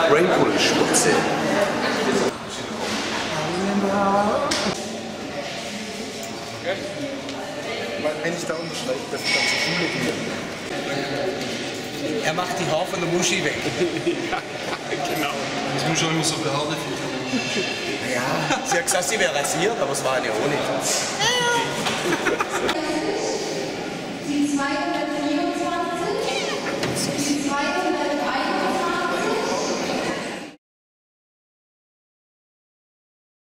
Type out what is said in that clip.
Rainpool-Spitze. Wenn ich da unterschreibe, dass ich dann zur Schule gehe. Er macht die Haare von der Muschi weg. Ja, genau. Das muss schon immer so behaart. Ja, sie hat gesagt, sie wäre rasiert, aber es war eine ohne.